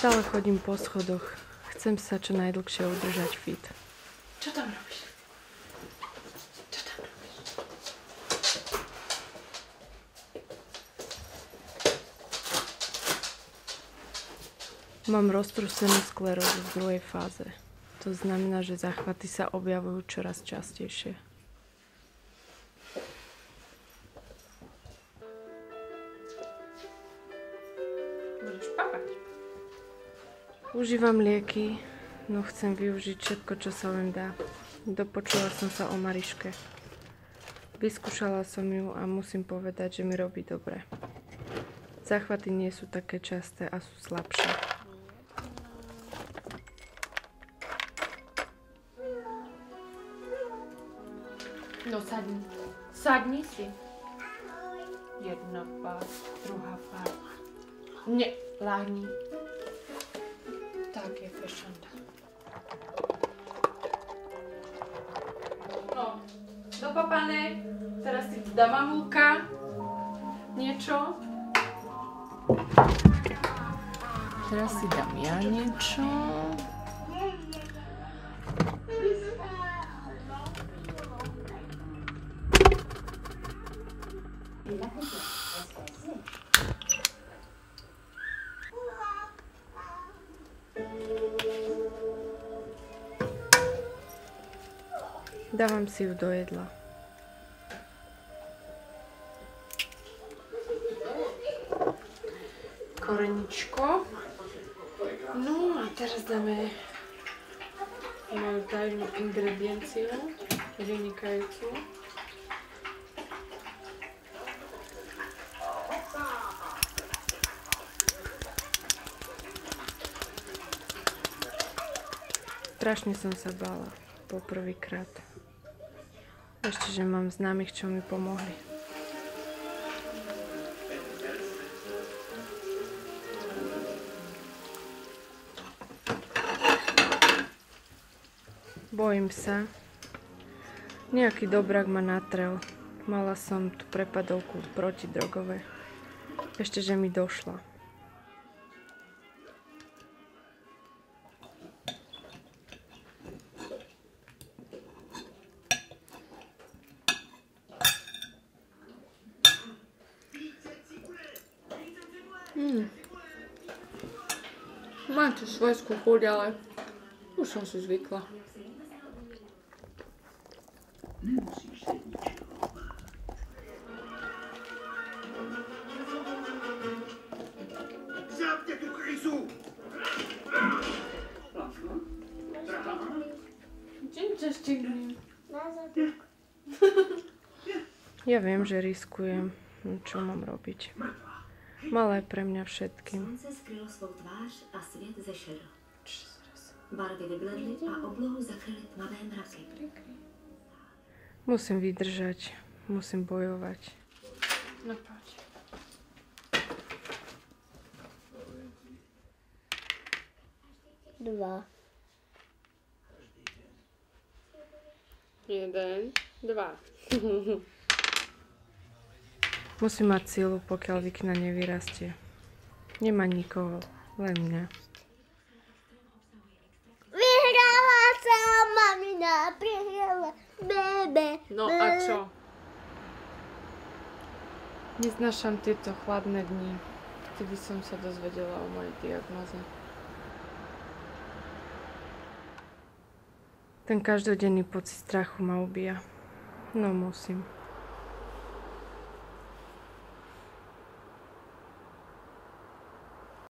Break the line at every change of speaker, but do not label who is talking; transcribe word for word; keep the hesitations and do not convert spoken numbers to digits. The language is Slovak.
Stále chodím po schodoch. Chcem sa čo najdlhšie udržať fit.
Čo tam robíš? Čo tam robíš?
Mám roztrúsenú sklerózu v druhej fáze. To znamená, že záchvaty sa objavujú čoraz častejšie.
Budeš papať.
Užívam lieky, no chcem využiť všetko, čo sa len dá. Dopočula som sa o Mariške. Vyskúšala som ju a musím povedať, že mi robí dobre. Záchvaty nie sú také časté a sú slabšie.
No sadni. Sadni si. Jedna pár, druhá pár. Nie, láhni. Tak je fešanda. No, dopapané. Teraz si tu dá mamulka. Niečo. Teraz si dám ja niečo.
Dávam si ju do jedla.
Koreničko. No a teraz dáme moju tajnú ingredienciu, vynikajúcu.
Strašne som sa bála po prvýkrát. Ešte, že mám známych, čo mi pomohli. Bojím sa. Nejaký dobrák ma natrel. Mala som tú prepadovku protidrogové. Ešte, že mi došla.
Mm. Máte svojskú chuť, ale už som si zvykla.
Zabte tú krysu!
Čím ťa štigním?
Ja viem, že riskujem. Čo mám robiť? Malé pre mňa všetkým.
Slnce skrylo svou tvář a svět zešedl. Barvy vybledly a oblohu zakryly tmavé mraky.
Musím vydržať. Musím bojovať.
No poď.
Dva.
Jeden, dva.
Musím mať sílu, pokiaľ vikna nevyrastie. Nemá nikoho, len mňa.
Vyhrala sa mamina, prihrala bebe.
No a čo?
Neznášam tieto chladné dni. Vtedy som sa dozvedela o mojej diagnoze. Ten každodenný pocit strachu ma ubíja. No musím.